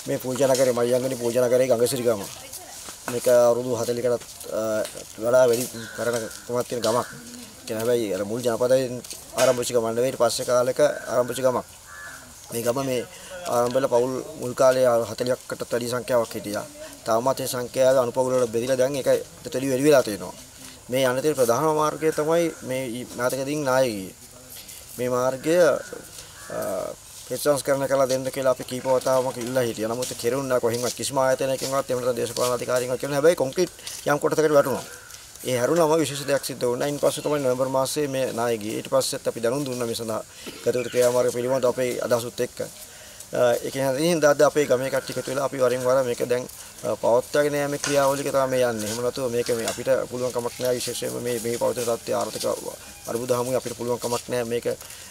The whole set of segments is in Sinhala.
මේ පූජා නගරේ මයංගනි පූජා නගරේ ගංගසිරි ගම. මේක අවුරුදු 40කටත් වඩා වැඩි පරණකමක් තියෙන ගමක්. කියන හැබැයි අර මුල් ජනපදයෙන් ආරම්භ ගම නෙවෙයි පස්සේ කාලෙක ආරම්භ ගමක්. මේ ගම මේ ආරම්භ වෙලා පවුල් මුල් කාලේ 40කටත් වැඩි සංඛ්‍යාවක් හිටියා. තාමත් ඒ සංඛ්‍යාව අනුපවුල් වල බෙදලා දැන් ඒක දෙතලි වැඩි වෙලා තියෙනවා. මේ යන තියෙන ප්‍රධාන මාර්ගය තමයි මේ නාටකදින් නායකී. මේ මාර්ගය ප්‍රතිසංස්කරණය කළා දෙන්න කියලා අපි කීප වතාවක ඉල්ලා හිටියා. නමුත් කෙරුණා කොහෙන්වත් කිසිම ආයතනයකින්වත් එහෙම නැත්නම් දේශපාලන අධිකාරියෙක්වත් කියලා හැබැයි කොන්ක්‍රීට් යම් කොටසකට වැටුණා. ඒ හැරුණාම විශේෂ දෙයක් සිද්ධ වුණා. ඉන් පස්සේ තමයි නොවැම්බර් මාසයේ මේ නායකී. ඊට පස්සෙත් අපි දැනුම් දුන්නා මේ සඳහා ගත යුතු ක්‍රියාමාර්ග පිළිබඳව අපේ අදහසුත් එක්ක. ඒකෙන් හින්දා අද අපේ ගමේ කට්ටිය එකතු වෙලා අපි වරින් වර මේක දැන් පවත්වාගෙන යෑමේ ක්‍රියාවලියක තමයි මේ යන්නේ. එහෙම නැතුව මේක මේ අපිට පුළුවන් කමක් නැහැ විශේෂයෙන්ම මේ පවතින තත්ත්වයේ ආර්ථික අර්බුද හමුවේ අපිට පුළුවන් කමක් නැහැ මේක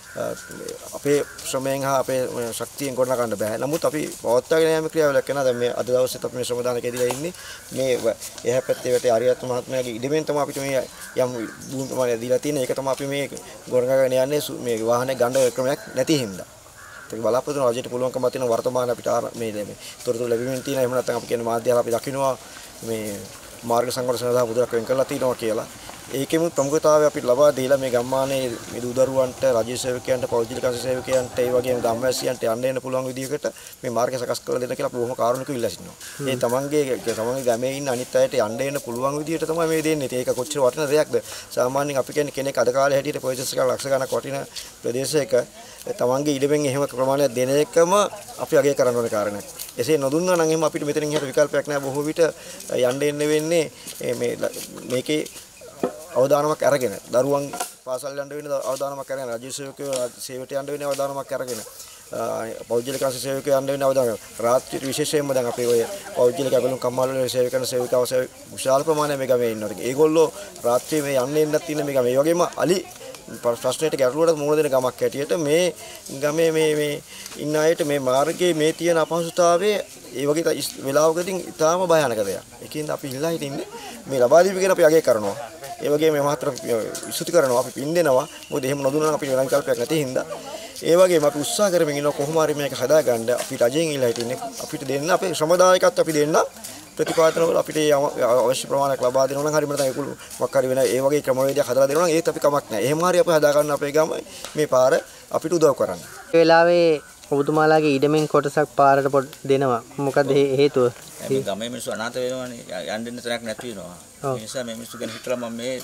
අපේ ශ්‍රමයෙන් හා අපේ ශක්තියෙන් ගොඩනගා ගන්න බෑ. නමුත් අපි පවත්වාගෙන යෑමේ ක්‍රියාවලියක් කරනවා. දැන් මේ අද දවසේත් අපි මේ ශ්‍රමදානකේදීලා ඉන්නේ. මේ එහා පැත්තේ වැටේ ආරියත් මහත්මයාගේ ඉඩමෙන් තමයි අපිට මේ යම් භූමි ප්‍රමාණයක් දීලා තියෙන්නේ. ඒක තමයි අපි මේ ගොඩනගාගෙන යන්නේ මේ වාහනේ ගන්න ක්‍රමයක් නැති හින්දා. ඒක බලාපොරොත්තු වෙන රජයට පුළුවන්කම තියෙන වර්තමාන අපිට මේ තොරතුරු ලැබෙමින් තියෙන. එහෙම නැත්නම් අපි කියන්නේ මාධ්‍යවල අපි දකිනවා මේ මාර්ග සංවර්ධන සඳහා මුදලක් වෙන් කරලා තියෙනවා කියලා. ඒකෙම ප්‍රමුඛතාවය අපිට ලබා දීලා මේ ගම්මානයේ මේ දූදරුවන්ට රාජ්‍ය සේවකයන්ට පෞද්ගලික සේවකයන්ට ඒ වගේම ගම්වැසියන්ට යන්න එන්න පුළුවන් විදිහකට මේ මාර්ගය සකස් කරලා දෙන්න කියලා අපි බොහොම කාරුණිකව ඉල්ලා සිටිනවා. ඒ තමන්ගේ ගමේ ඉන්න අනිත් අයට යන්න එන්න පුළුවන් විදිහට තමයි මේ දෙන්නේ. ඒක කොච්චර වටින දෙයක්ද? සාමාන්‍යයෙන් අපි කියන්නේ කෙනෙක් අද කාලේ හැටියට ප්‍රොජෙක්ට්ස් එක ලක්ෂ ගණක් වටින ප්‍රදේශයක තමන්ගේ ඉඩමෙන් එහෙම ප්‍රමාණයක් දෙන එකම අපි අගය කරන්න ඕන කාරණයක්. එසේ නොදුන්නා නම් එහෙම අපිට මෙතනින් එහාට විකල්පයක් නැහැ. බොහෝ විට යන්න එන්න වෙන්නේ මේකේ අවදානමක් අරගෙන දරුවන් පාසල් යන්න වෙන අවදානමක් අරගෙන රාජ්‍ය සේවකයෝ සේවයට යන්න වෙන අවදානමක් අරගෙන පෞද්ගලික සේවකයෝ යන්න වෙන අවදානමක් රාත්‍රියේ විශේෂයෙන්ම දැන් අපේ ඔය පෞද්ගලික අගලුම් කම්මාල වල සේවය කරන සේවිකාව විශාල ප්‍රමාණයක් මේ ගමේ ඉන්නවා. ඒගොල්ලෝ රාත්‍රියේ මේ යන්න එන්නත් තියෙන මේ ගමේ. ඒ වගේම අලි ප්‍රශ්නෙට ගැටලුවට මුහුණ දෙන ගමක් හැටියට මේ ගමේ මේ ඉන්න අයට මේ මාර්ගයේ මේ තියෙන අපහසුතාවයේ ඒ වගේ වෙලාවකදී ඉතාම භයානක දෙයක්. ඒකින්ද අපි ඉල්ලා හිටින්නේ මේ ලබා දීපු කියන අපි අගය කරනවා. ඒ වගේම මේ මහත්තයා විසුති කරනවා අපි පින් දෙනවා. මොකද එහෙම නොදුන්නා අපිට වෙන විකල්පයක් නැති හින්දා. ඒ වගේම අපි උත්සාහ කරමින් ඉන්නවා කොහොම හරි මේක හදාගන්න අපි රජයෙන් ඉල්ලා හිටින්නේ අපිට දෙන්න අපේ ශ්‍රමදායකත්ව අපි දෙන්න ප්‍රතිපාදන වල අපිට අවශ්‍ය ප්‍රමාණයක් ලබා දෙනවා නම් හරි මම නැත්නම් ඒකුළු මොකක් හරි වෙන ඒ වගේ ක්‍රමවේදයක් හදලා දෙනවා නම් ඒත් අපි කමක් නැහැ. එහෙම හරි අපි හදාගන්න අපේ ගම මේ පාර අපිට උදව් කරන්න. ඒ වෙලාවේ ඔබතුමාලාගේ ඉඩමෙන් කොටසක් පාරට දෙනවා. මොකද හේතුව? මේ ගමේ මිනිස්සු අනාථ වෙනවානේ. යන්න දෙන්න තැනක් නැති වෙනවා. ඒ නිසා මේ මිනිස්සු ගැන හිතලා මම මේ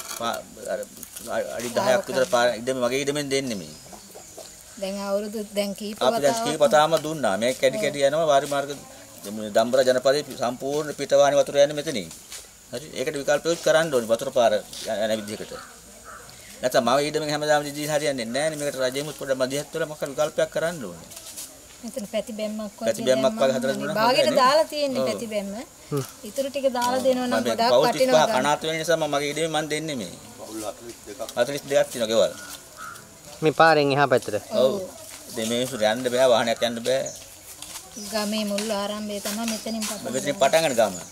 අඩි 10ක් විතර පාර ඉඩම මගේ ඉඩමෙන් දෙන්නේ මේ. දැන් අවුරුදු දැන් කීප වතාවම දුන්නා. මේක කැඩි කැඩි යනවා වාරි මාර්ග දම්බර ජනපදයේ සම්පූර්ණ පිටවාණි වතුර යන්නේ මෙතනින්. හරි. ඒකට විකල්පයක් කරන්න ඕනේ වතුර පාර යන විදිහකට. නැත්නම් මම ඊඩමෙන් හැමදාම දිදී හරියන්නේ නැහැ නේ. මේකට රජෙමුත් පොඩ්ඩක් මැදිහත් වෙලා මොකක් විකල්පයක් කරන්න ඕනේ. මෙතන පැතිබැම්මක් වගේ හදලා දුන්නා. බාගෙට දාලා තියෙන්නේ පැතිබැම්ම. ඊටු ටික දාලා දෙනවා නම් ගොඩක් වටිනවා. කනාත වෙන නිසා මම මගේ ඊඩමෙන් මම දෙන්නේ මේ. 42ක් තියෙනවා ගෙවල්. මේ පාරෙන් එහා පැත්තට. ඔව්. මේ මිනිස්සු යන්න බෑ වාහනයක් යන්න බෑ. ගමේ මුල් ආරම්භය තමයි මෙතනින් පටන් ගන්න ගම.